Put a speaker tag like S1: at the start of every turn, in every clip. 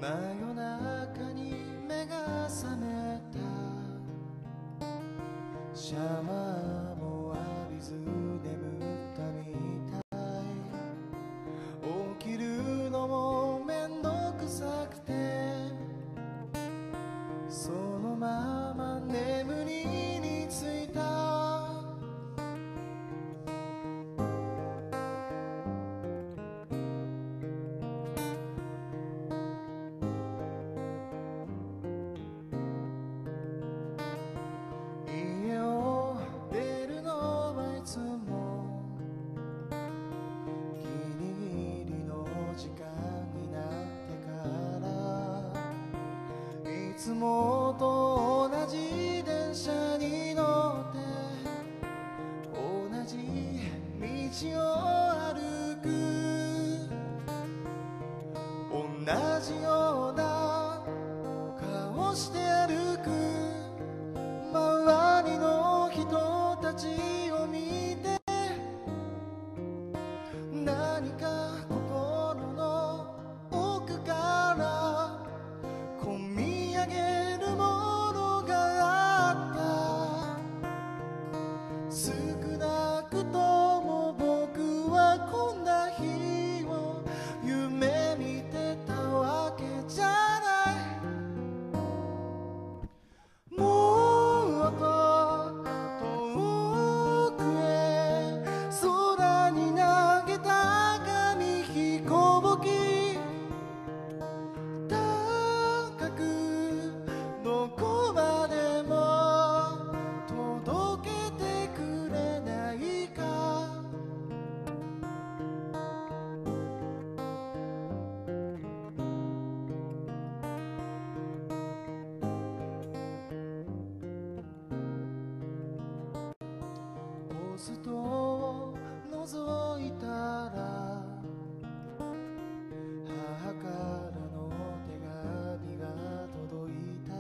S1: 夜中に目が覚めた。シャワーも浴びず眠ったみたい。起きるのもめんどくさくて、そのまま眠りについた。家を出るのはいつもギリギリの時間になってから、いつもと同じ電車に乗って同じ道を歩く。同じような顔して歩く。周りの人たちを見て、何か心の奥からこみ上げるものがあった。少なくとも僕はこんな日を夢見てたわけじゃない。もっと遠くへ空に投げた紙飛行機、高くどこまでも届けてくれないか。ポストを覗いたら、母からの手紙が届いた。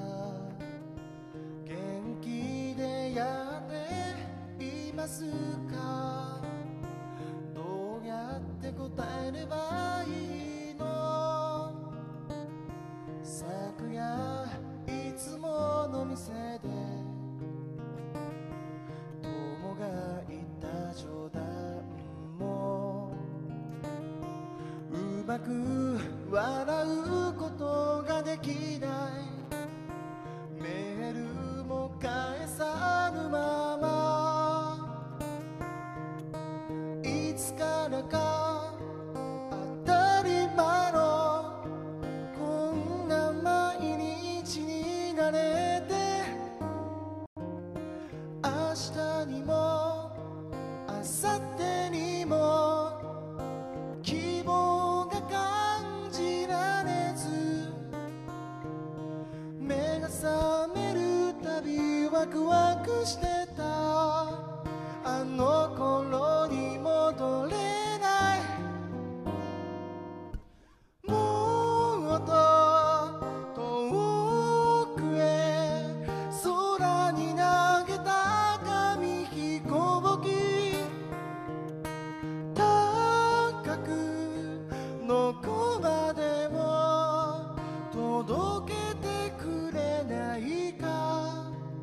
S1: 元気でやっていますか。どうやって答えればいいの。昨夜いつもの店で友が言った冗談もうまく笑うことができない。メールも返さぬまま、いつからか当たり前のこんな毎日になれて、明日にも明後日にも希望が感じられず、目が覚めるたびワクワクしてた。あの頃に戻れない。もっと遠くへ空に投げた紙飛行機、高くどこまでも届けてくれないか。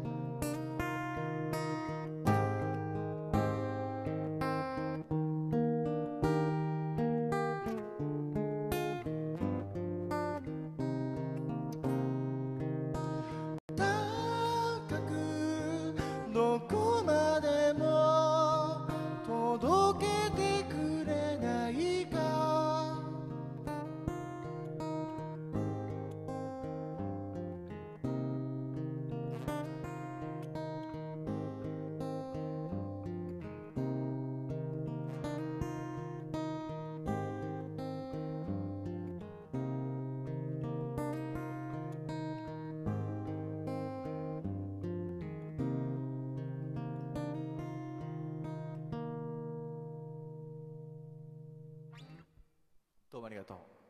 S1: 高くどこまでも届けてくれないか。どうもありがとう。